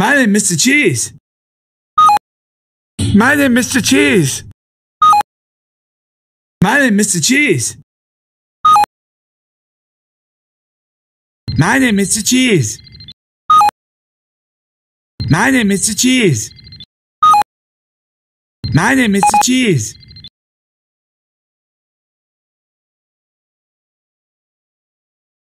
My name is Mr. Cheese. My name is Mr. Cheese. My name is Mr. Cheese. My name is Mr. Cheese. My name is Mr. Cheese. My name is Mr. Cheese.